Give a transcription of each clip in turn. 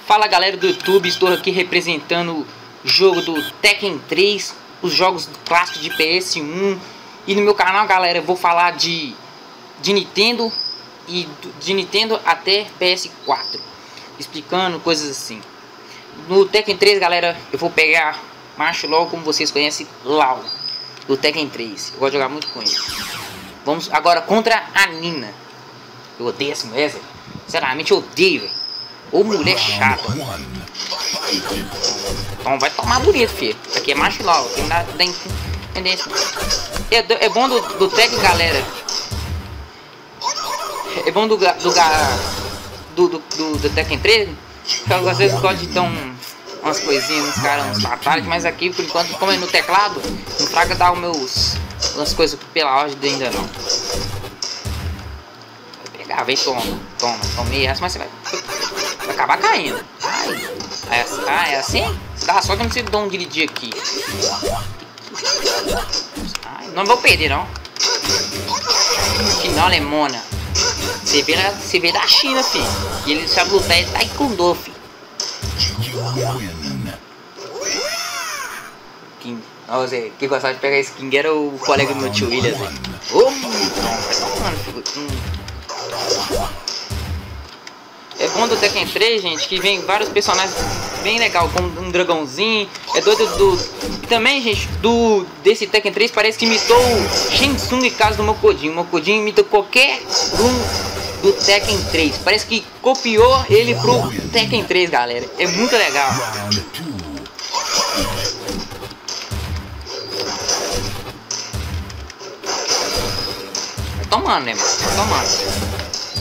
Fala galera do YouTube, estou aqui representando o jogo do Tekken 3, os jogos clássicos de PS1. E no meu canal, galera, eu vou falar de Nintendo e de Nintendo até PS4, explicando coisas assim. No Tekken 3, galera, eu vou pegar Marshall, como vocês conhecem, Lau, do Tekken 3. Eu gosto de jogar muito com ele. Vamos agora contra a Nina. Eu odeio essa mulher, velho. Sinceramente, eu odeio, velho. Ô mulher chata. Então vai tomar bonito, filho. Isso aqui é Marshall. Tem tendência. É bom do Tekken, galera. É bom do Tekken 3. Que às vezes pode dar umas coisinhas nos caras, uns fatalities. Mas aqui, por enquanto, como é no teclado, não fraga dar umas coisas pela ordem ainda não. Vai pegar, vem, tomei essa, mas você vai acabar caindo. É assim? Dá só que eu não sei de onde dirigir aqui. Ai, não vou perder, não. Que não, Lemona. Você vê da China, filho. E ele sabe lutar, ele tá aí com dor, filho. Quem gostava de pegar esse King era o colega do meu tio William. É bom do Tekken 3, gente, que vem vários personagens bem legal, como um dragãozinho. É doido E também, gente, desse Tekken 3 parece que imitou o Shensung e caso do Mocodin. O Mocodin imita qualquer um do Tekken 3. Parece que copiou ele pro Tekken 3, galera. É muito legal. Vai tomando, né, mano? Vai tomando.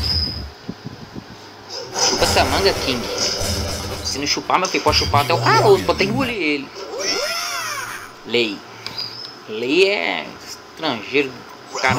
Chupa essa manga, King. Se não chupar, meu filho, pode chupar até o caroço, pode ter que engolir ele. Lei é estrangeiro, cara.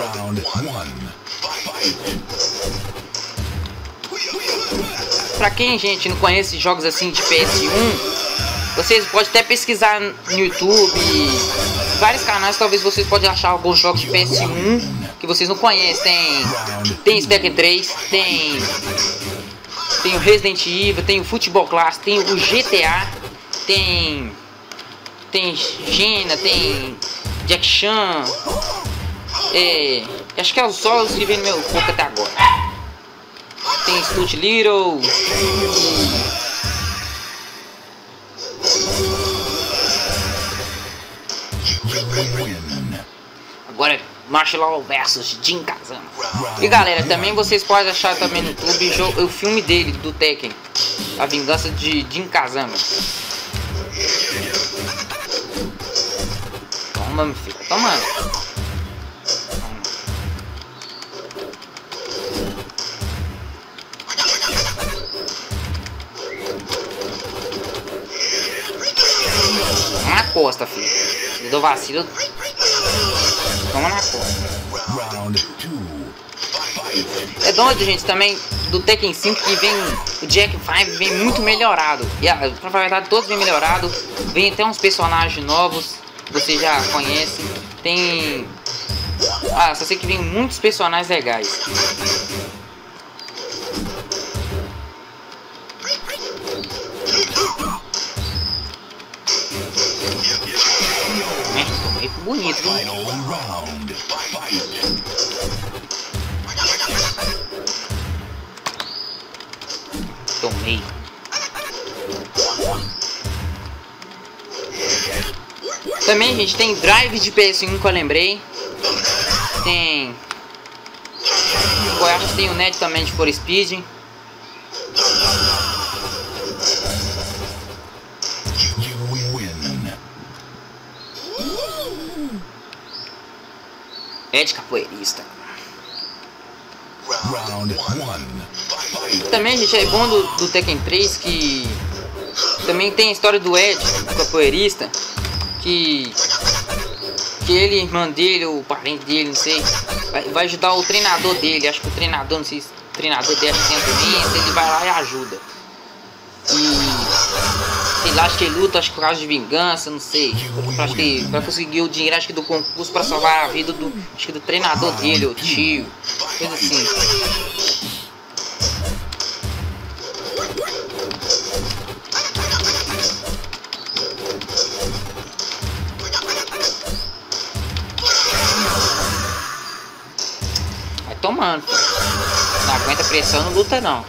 Pra quem, gente, não conhece jogos assim de PS1, vocês podem até pesquisar no YouTube, vários canais, talvez vocês podem achar alguns jogos de PS1 que vocês não conhecem. Tem Tekken 3, tem o Resident Evil, tem o Futebol Clássico, tem o GTA, tem Gena, tem Jack Chan. Acho que é só os que vem no meu corpo até agora. Tem Stuart Little. Agora Marshall versus Jin Kazama. E galera, também vocês podem achar também no YouTube o filme dele, do Tekken, A Vingança de Jin Kazama. Toma, meu filho, toma. Toma na costa, filho. Eu dou vacilo. Toma na costa. É doido, gente, também do Tekken 5 que vem o Jack 5 vem muito melhorado. E pra verdade todos vem melhorado. Vem até uns personagens novos que você já conhece. Tem só sei que vem muitos personagens legais. Muito bonito, viu? Tomei. Também, gente, tem Drive de PS1 que eu lembrei. Tem. Eu acho que tem o Net também de For Speed. Ed capoeirista. Também, gente, é bom do Tekken 3 que também tem a história do Ed, o capoeirista, que ele, irmã dele, ou parente dele, não sei, vai ajudar o treinador dele. Acho que o treinador, não sei se o treinador dele tem doença, ele vai lá e ajuda. E sei lá, acho que ele luta, acho que por causa de vingança, não sei. Acho que vai conseguir o dinheiro, acho que do concurso para salvar a vida do treinador dele, o tio, coisa assim. aguenta pressão, não luta não.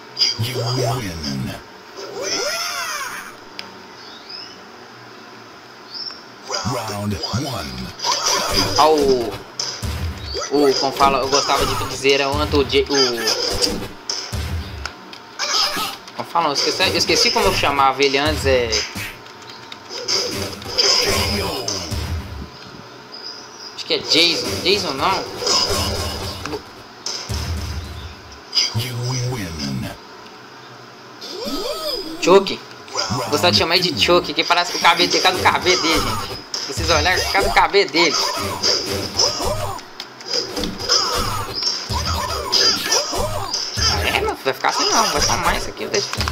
Como fala, eu gostava de dizer como falam, eu esqueci como eu chamava ele antes, acho que é Jason não? Chucky. Gostava de chamar ele de Chucky, que parece que o cabelo dele, cada cabelo dele, gente. Vocês olharem, cada cabelo dele. É, vai ficar assim não, vai ficar mais isso aqui.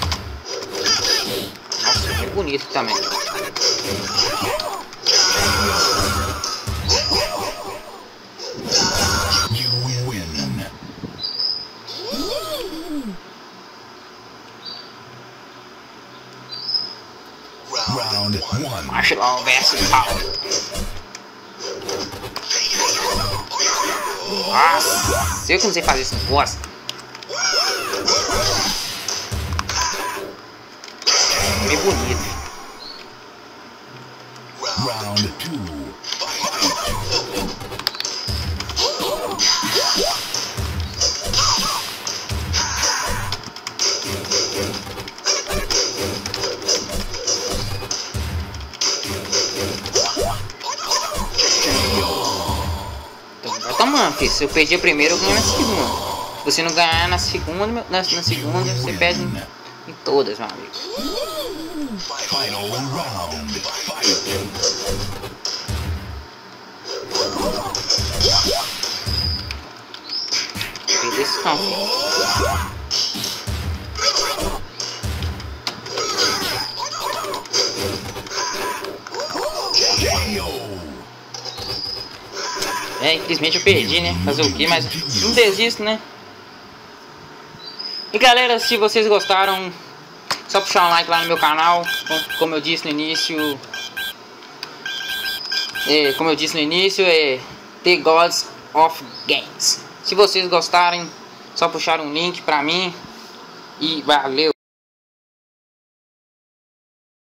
Nossa, é bonito também. Marshall Law versus Paul. Nossa, eu que não sei fazer isso, não gosto. Bem bonito. Round 2. Tomando, filho. Se eu perder a primeira, eu ganho na segunda. Se você não ganhar na segunda, você perde em todas, meu amigo. Final round. Perder esse não, filho. Infelizmente eu perdi, né? Fazer o quê? Mas não desisto, né? E galera, se vocês gostaram, só puxar um like lá no meu canal. Como eu disse no início, é The Gods of Games. Se vocês gostarem, só puxar um link pra mim. E valeu!